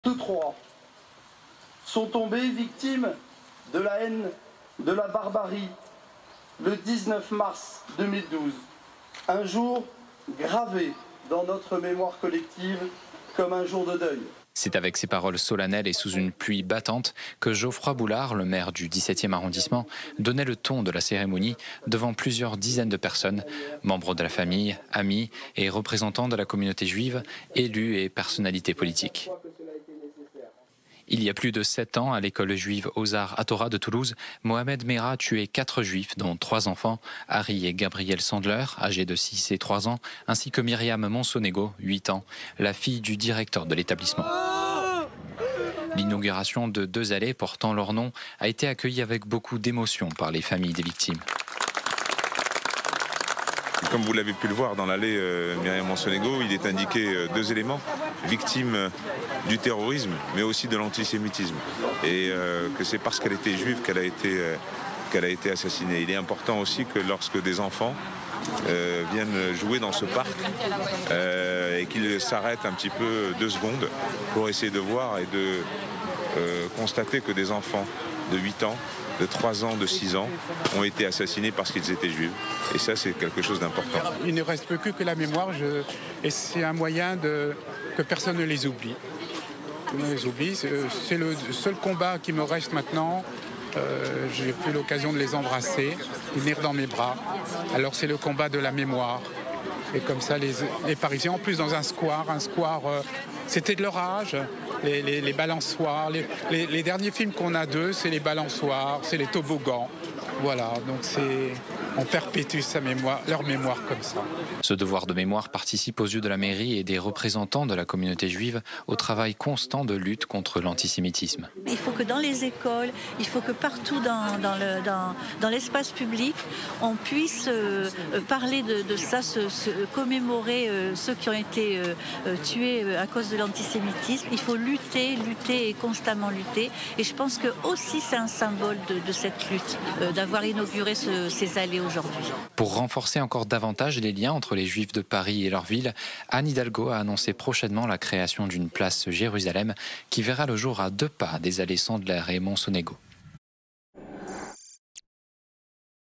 Tous trois sont tombés victimes de la haine, de la barbarie, le 19 mars 2012. Un jour gravé dans notre mémoire collective comme un jour de deuil. C'est avec ces paroles solennelles et sous une pluie battante que Geoffroy Boulard, le maire du 17e arrondissement, donnait le ton de la cérémonie devant plusieurs dizaines de personnes, membres de la famille, amis et représentants de la communauté juive, élus et personnalités politiques. Il y a plus de 7 ans, à l'école juive aux Arts Hatorah de Toulouse, Mohamed Merah a tué 4 juifs, dont 3 enfants, Harry et Gabriel Sandler, âgés de 6 et 3 ans, ainsi que Myriam Monsonego, 8 ans, la fille du directeur de l'établissement. L'inauguration de 2 allées portant leur nom a été accueillie avec beaucoup d'émotion par les familles des victimes. Comme vous l'avez pu le voir dans l'allée Myriam Monsonego, il est indiqué 2 éléments, victime du terrorisme, mais aussi de l'antisémitisme. Et que c'est parce qu'elle était juive qu'elle a été assassinée. Il est important aussi que lorsque des enfants viennent jouer dans ce parc et qu'ils s'arrêtent un petit peu 2 secondes pour essayer de voir et de constater que des enfants de 8 ans, de 3 ans, de 6 ans ont été assassinés parce qu'ils étaient juifs. Et ça, c'est quelque chose d'important. Il ne reste plus que la mémoire et c'est un moyen que personne ne les oublie. C'est le seul combat qui me reste maintenant. J'ai eu l'occasion de les embrasser, de venir dans mes bras. Alors c'est le combat de la mémoire. Et comme ça, les Parisiens, en plus dans un square, c'était de leur âge, les balançoires. Les derniers films qu'on a d'eux, c'est les balançoires, c'est les toboggans. Voilà, donc on perpétue leur mémoire comme ça. Ce devoir de mémoire participe aux yeux de la mairie et des représentants de la communauté juive au travail constant de lutte contre l'antisémitisme. Il faut que dans les écoles, il faut que partout dans l'espace public, on puisse parler de ça, commémorer ceux qui ont été tués à cause de l'antisémitisme. Il faut lutter et constamment lutter. Et je pense que aussi c'est un symbole de cette lutte, d'avoir inauguré ces allées aujourd'hui. Pour renforcer encore davantage les liens entre les Juifs de Paris et leur ville, Anne Hidalgo a annoncé prochainement la création d'une place Jérusalem qui verra le jour à 2 pas des allées Sandler et Monsonego.